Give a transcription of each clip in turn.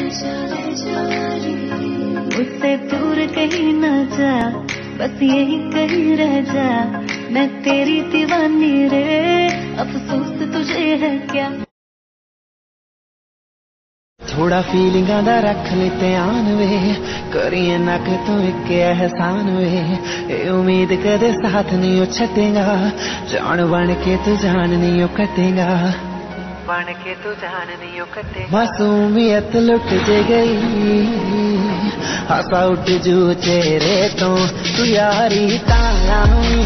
मुझसे दूर कहीं न जा, बस यही कहीं रह जा, मैं तेरी दीवानी रे, अफसोस तुझे है क्या। थोड़ा फीलिंग दा रख ले ध्यान वे, करिए नक तो एक एहसान वे, ए उम्मीद कदे साथ नहीं छटेगा, जान बन के तू जान नहीं कटेगा, बन के तू जान नहीं कटेगा। मासूमियत लुट जे गई, हंसा उठ जू चेहरे तो, तू यारी ताया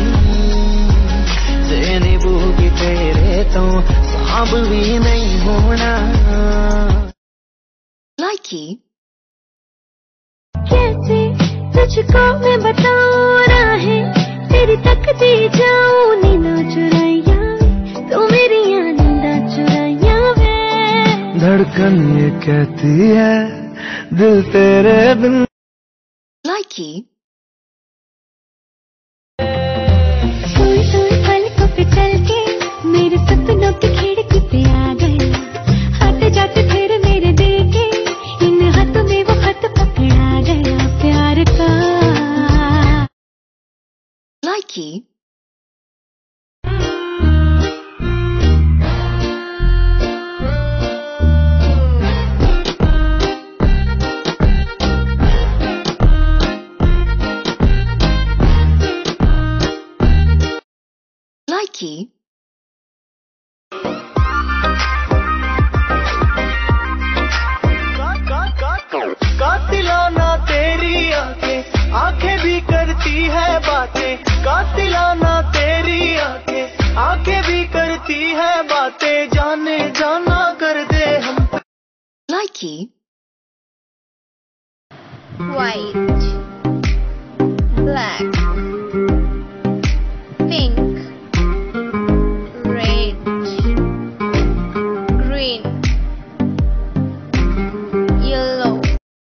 जे निभूगी तेरे तो, सांभ भी नहीं होना। कैसे तुझको मैं बताऊं राहें, तेरी तकती जाऊं नींदा चुराइया, तू मेरी नींदा चुराइया वे। धड़कन ये कहती है दिल तेरे बिन। सोई पलकों पे चल के मेरे सपनों की खिड़की पे आ गए, आते जाते फिर मेरे दिल के इन हाथों में वो खत पकड़ा गया प्यार का। कातिलाना तेरी आंखें, आंखें भी करती है बातें, कातिलाना तेरी आंखें, आंखें भी करती है बातें, जाने जाना कर दे हम। White, black, pink, red, green, yellow.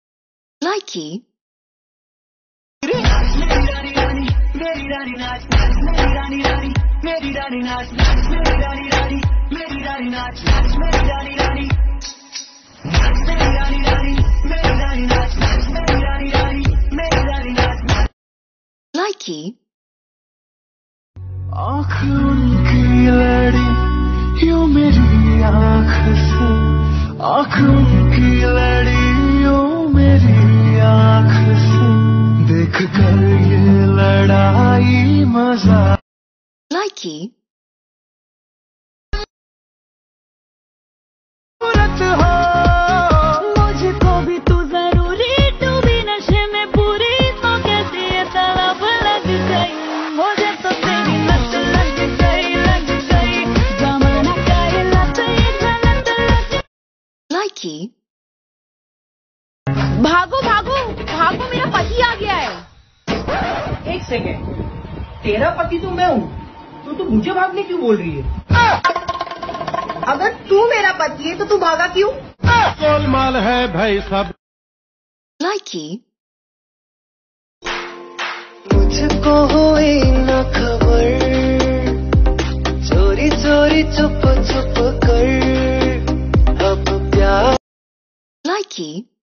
आँख उनकी लड़ी यूं मेरी आँख से, आँख उनकी लड़ी यूं मेरी आँख से, देख कर ये लड़ाई मजा। सूरत हो मुझको भी तू जरूरी, तू भी नशे में पूरी, तो कैसे ये तलब लग गई, मुझे तो तेरी लत लग गई, जमाना करे लत ये जन्नत लग। भागो भागो भागो, मेरा पति आ गया है। एक सेकेंड, तेरा पति तो मैं हूँ, तो तू मुझे भागने क्यों बोल रही है? अगर तू मेरा पति है तो तू भागा क्यों? गोलमाल है भाई सब। मुझको हुई न खबर, चोरी चोरी चुप चुप कर, अब प्यार।